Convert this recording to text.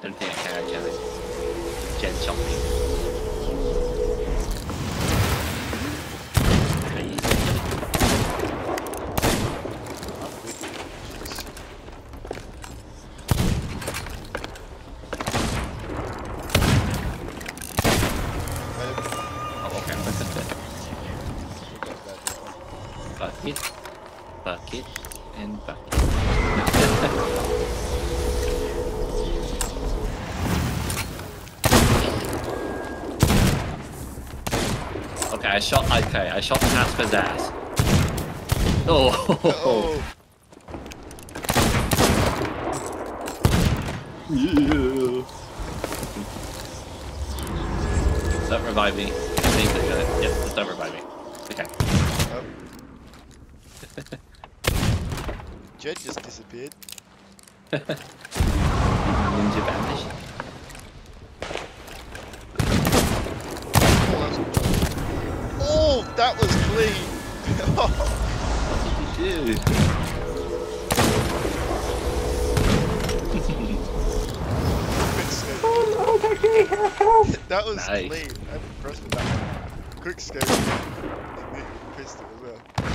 don't think I can actually. Gen shopping. Bucket, and bucket. Okay, I shot Casper's ass. Oh. Oh. Yeah. Don't revive me. I think they're gonna. Yep, just don't revive me. Okay. Jed just disappeared. Ninja vanish. Oh, that was clean. What did you do? Oh no, help! That was Nice. clean. I'm impressed with that. Quick scope. Pistol as well.